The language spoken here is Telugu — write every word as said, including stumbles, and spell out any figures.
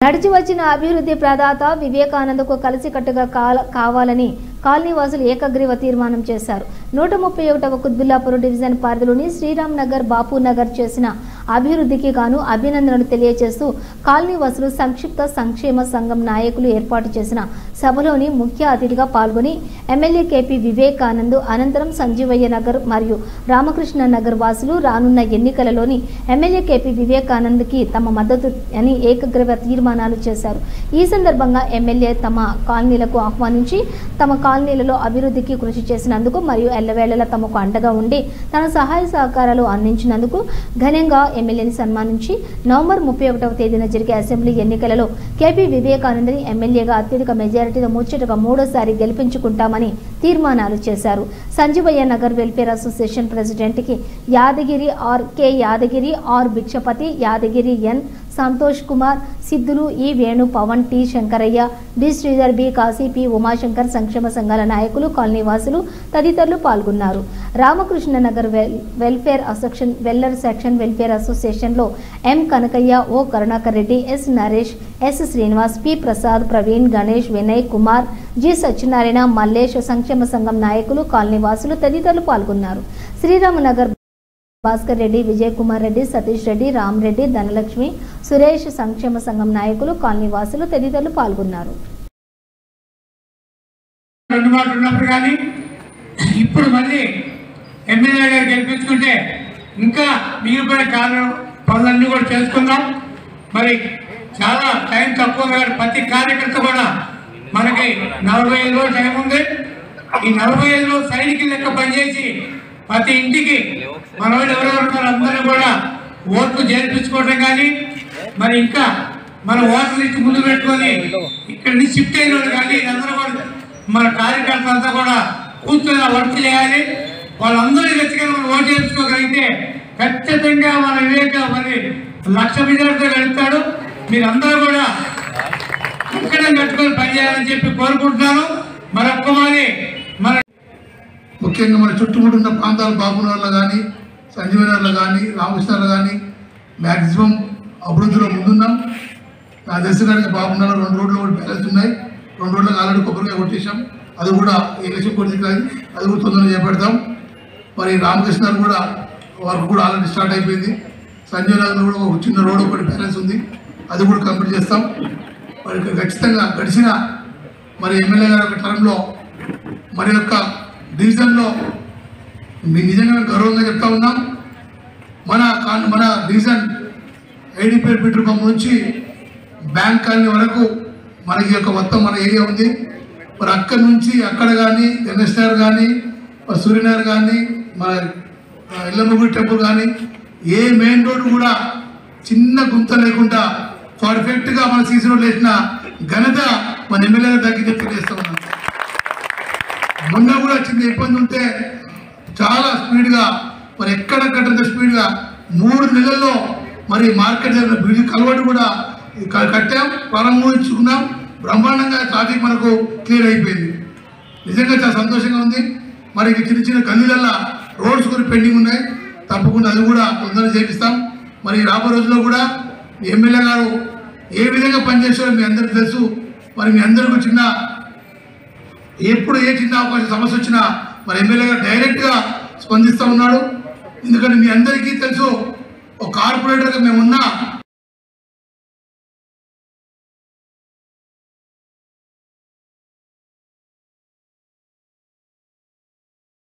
నడిచి వచ్చిన అభివృద్ధి ప్రదాత వివేకానందకు కలిసికట్టుగా కావాలని కాలనీవాసులు ఏకగ్రీవ తీర్మానం చేశారు. నూట ముప్పై ఒకటవ కుత్బుల్లాపూర్ డివిజన్ పరిధిలోని శ్రీరామ్ నగర్, బాపు నగర్ చేసిన అభివృద్ధికి గాను అభినందనలు తెలియజేస్తూ కాలనీవాసులు సంక్షిప్త సంక్షేమ సంఘం నాయకులు ఏర్పాటు చేసిన సభలోని ముఖ్య అతిథిగా పాల్గొని ఎమ్మెల్యే కేపీ వివేకానంద్ అనంతరం సంజీవయ్య నగర్ మరియు రామకృష్ణ నగర్ వాసులు రానున్న ఎన్నికలలోని ఎమ్మెల్యే కేపీ వివేకానంద్ కి తమ మద్దతు అని ఏకగ్రీవ తీర్మానాలు చేశారు. ఈ సందర్భంగా ఎమ్మెల్యే తమ కాలనీలకు ఆహ్వానించి తమ కాలనీలలో అభివృద్ధికి కృషి చేసినందుకు మరియు ఎల్లవేళలా తమకు అండగా ఉండి తన సహాయ సహకారాలు అందించినందుకు ఘనంగా ఎమ్మెల్యేని సన్మానించి నవంబర్ ముప్పై ఒకటవ తేదీన జరిగే అసెంబ్లీ ఎన్నికలలో కేపీ వివేకానందని ఎమ్మెల్యేగా అత్యధిక మెజారిటీతో ముచ్చటగా మూడోసారి గెలిపించుకుంటామని తీర్మానాలు చేశారు. Sanjeevaiah Nagar welfare association president కి Yadagiri R K Yadagiri R Bhikshapathi, Yadagiri N Santosh Kumar, Siddhulu E Venu, Pavan T Shankaraiah, D Sridhar, B Kashi, P Umashankar, సంక్షేమ సంఘాల నాయకులు, కాలనీవాసులు తదితరులు పాల్గొన్నారు. రామకృష్ణ నగర్ వెల్ఫేర్ అసోసియేషన్ వెల్లర్ సెక్షన్ వెల్ఫేర్ అసోసియేషన్ లో M Kanakaiah, O Karunakar Reddy, S Naresh, S Srinivas, P Prasad, Praveen, Ganesh, Vinay Kumar, G Satyanarayana, Mallesh, సంక్షేమ సంఘం నాయకులు, కాలనీవాసులు తదితరులు పాల్గొన్నారు. శ్రీరామనగర్ భాస్కర్ రెడ్డి, విజయ్ కుమార్ రెడ్డి, సతీష్ రెడ్డి, రామ్ రెడ్డి, ధనలక్ష్మి, సురేష్, సంక్షేమ సంఘం నాయకులు, కాలనీవాసులు తదితరులు పాల్గొన్నారు. ఇప్పుడు మళ్ళీ ఎమ్మెల్యే గారు గెలిపించుకుంటే ఇంకా మిగిలిపోయిన కారణం పనులన్నీ కూడా చేసుకుందాం. మరి చాలా టైం తక్కువ, ప్రతి కార్యకర్త కూడా మనకి నలభై ఐదు రోజులు టైం ఉంది. ఈ నలభై ఐదు రోజులు సైనికులు లెక్క పనిచేసి ప్రతి ఇంటికి మన వాళ్ళు ఎవరెవరు ఉన్నారో అందరూ కూడా ఓట్లు చేర్పించుకోవడం కానీ, మరి ఇంకా మన ఓట్లు ఇచ్చి ముందు పెట్టుకొని ఇక్కడి నుంచి షిఫ్ట్ అయిన వాళ్ళు కానీ అందరూ కూడా మన కార్యకర్తలు అంతా కూడా కూర్చొని వర్క్ చేయాలి. వాళ్ళందరూ వ్యక్తిగా మనం ఓటు చేర్చుకోగలిగితే ఖచ్చితంగా మన వివేక మరి లక్ష మెజార్టీతో గెలుస్తాడు. మీరందరూ కూడా ఇక్కడ కట్టుకొని పనిచేయాలని చెప్పి కోరుకుంటున్నాను. మరొక్క మాది మన ముఖ్యంగా మన చుట్టుముట్టున్న ప్రాంతాల బాబునగర్లో కానీ, సంజీవనగర్లో కానీ, రామకృష్ణలో కానీ మ్యాక్సిమం అభివృద్ధిలో ముందున్నాం. నా తెలిసినానికి బాబునగర్లో రెండు రోడ్లు కూడా బ్యాలెన్స్ ఉన్నాయి. రెండు రోడ్లకు ఆల్రెడీ కొబ్బరికాయ కొట్టేసాం. అది కూడా ఎలక్షన్ కొట్టి అది కూడా తొందరగా చేపడతాం. మరి రామకృష్ణ కూడా వర్క్ కూడా ఆల్రెడీ స్టార్ట్ అయిపోయింది. సంజీవనగర్లో కూడా ఒక చిన్న రోడ్ ఒకటి బ్యాలెన్స్ ఉంది, అది కూడా కంప్లీట్ చేస్తాం. మరి ఖచ్చితంగా గడిచిన మరి ఎమ్మెల్యే గారి ఒక టర్మ్లో మరి యొక్క డివిజన్లో మీ నిజంగా గౌరవంగా చెప్తా ఉన్నాం. మన మన డివిజన్ ఐడిపేట్ పెట్రోల్ పంప్ నుంచి బ్యాంక్ కాలనీ వరకు మనకి యొక్క మొత్తం మన ఏరియా ఉంది. మరి అక్కడి నుంచి అక్కడ కానీ ఎన్ఎస్ నగర్ కానీ సూర్యనగర్ కానీ మన ఇల్లమ్మగుడి టెంపుల్ కానీ ఏ మెయిన్ రోడ్డు కూడా చిన్న గుంత లేకుండా పర్ఫెక్ట్గా మన సీసీ రోడ్లు వేసిన ఘనత మన ఎమ్మెల్యే దగ్గర చెప్పి చేస్తూ ఉన్నాం. మొన్న కూడా చిన్న ఇబ్బంది ఉంటే చాలా స్పీడ్గా మరి ఎక్కడెక్కడంత స్పీడ్గా మూడు నెలల్లో మరి మార్కెట్ దగ్గర బ్రిడ్జ్ కలవటు కూడా కట్టాం, ప్రారంభించుకున్నాం. బ్రహ్మాండంగా ట్రాఫిక్ మనకు క్లియర్ అయిపోయింది. నిజంగా చాలా సంతోషంగా ఉంది. మరి చిన్న చిన్న గల్లీలల్లో రోడ్స్ కూడా పెండింగ్ ఉన్నాయి, తప్పకుండా అది కూడా తొందరగా చేపిస్తాం. మరి రాబో రోజుల్లో కూడా ఎమ్మెల్యే గారు ఏ విధంగా పనిచేస్తారో మీ అందరికీ తెలుసు. మరి మీ అందరికీ చిన్న ఎప్పుడు ఏ చిన్న అవకాశం సమస్య వచ్చినా మరి ఎమ్మెల్యే గారు డైరెక్ట్గా స్పందిస్తూ ఉన్నాడు. ఎందుకంటే మీ అందరికీ తెలుసు, ఒక కార్పొరేటర్గా మేమున్నా